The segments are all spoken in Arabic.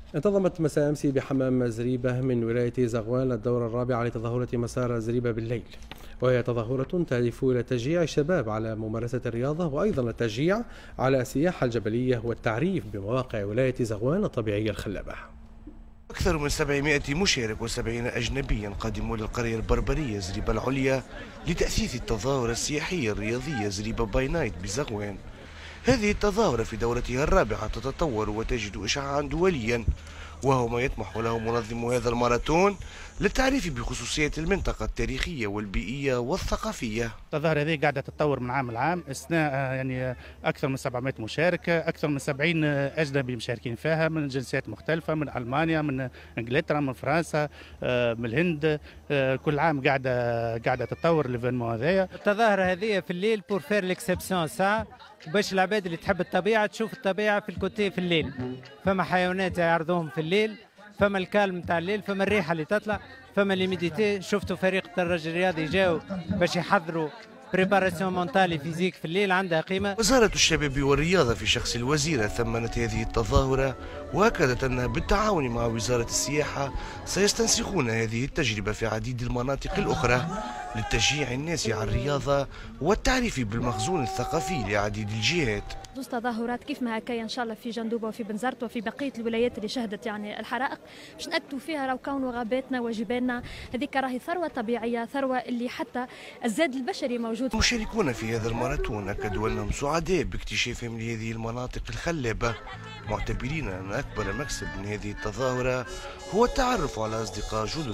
انتظمت مساء أمس بحمام زريبة من ولاية زغوان الدورة الرابعة لتظاهرة مسار زريبة بالليل، وهي تظاهرة تهدف إلى تشجيع الشباب على ممارسة الرياضة، وأيضا التشجيع على السياحة الجبلية والتعريف بمواقع ولاية زغوان الطبيعية الخلابة. أكثر من 700 مشارك و70 أجنبيا قدموا للقرية البربرية زريبة العليا لتأسيس التظاهرة السياحية الرياضية زريبة باي نايت بزغوان. هذه التظاهرة في دورتها الرابعة تتطور وتجد إشعاعا دوليا، وهو ما يطمح له منظم هذا الماراثون للتعريف بخصوصية المنطقة التاريخية والبيئية والثقافية. التظاهرة هذه قاعدة تتطور من عام لعام، اثناء يعني أكثر من 700 مشارك، أكثر من 70 أجنبي مشاركين فيها من جنسيات مختلفة، من ألمانيا، من إنجلترا، من فرنسا، من الهند. كل عام قاعدة تتطور الإيفينمون هذايا. التظاهرة هذه في الليل بور فير ليكسيبسيون سا، باش العباد اللي تحب الطبيعة تشوف الطبيعة في الكوتي في الليل. فما حيوانات يعرضوهم في الليل، فما الكالم تاع الليل، فما الريحه اللي تطلع، فما ليميديتي. شفتوا فريق الدراج الرياضي جاوا باش يحضروا بريباراسيون مونتالي فيزيك في الليل، عندها قيمه. وزارة الشباب والرياضة في شخص الوزيرة ثمنت هذه التظاهرة، واكدت انها بالتعاون مع وزارة السياحة سيستنسخون هذه التجربة في عديد المناطق الاخرى لتشجيع الناس على الرياضة والتعريف بالمخزون الثقافي لعديد الجهات. تظاهرات كيف ما هكايا ان شاء الله في جندوبه وفي بنزرت وفي بقيه الولايات اللي شهدت يعني الحرائق، باش ناكدوا فيها راهو كونوا غاباتنا وجبالنا هذيك راهي ثروه طبيعيه، ثروه اللي حتى الزاد البشري موجود. المشاركون في هذا الماراثون اكدوا انهم سعداء باكتشافهم لهذه المناطق الخلابه، معتبرين ان اكبر مكسب من هذه التظاهره هو التعرف على اصدقاء جدد.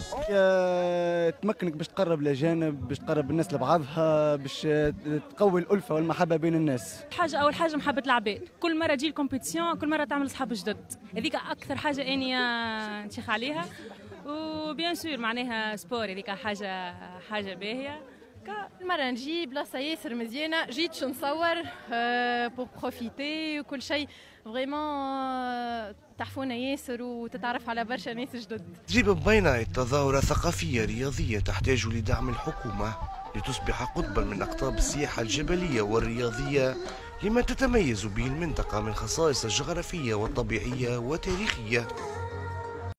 تمكنك باش تقرب الاجانب، باش تقرب الناس لبعضها، باش تقوي الالفه والمحبه بين الناس. اول حاجه محبه العباد، كل مره تجي الكومبيتيسيون كل مره تعمل اصحاب جدد، هذيك اكثر حاجه اني نشيخ عليها. وبيان سور معناها سبور، هذيك حاجه باهيه. المرة نجي بلاصة ياسر مزيانة، جيت نصور بور بروفيتي وكل شيء فريمون تعرفونا ياسر وتتعرف على برشا ناس جدد. زريبة باي نايت تظاهرة ثقافية رياضية تحتاج لدعم الحكومة لتصبح قطبا من أقطاب السياحة الجبلية والرياضية لما تتميز به المنطقة من خصائص جغرافية وطبيعية وتاريخية.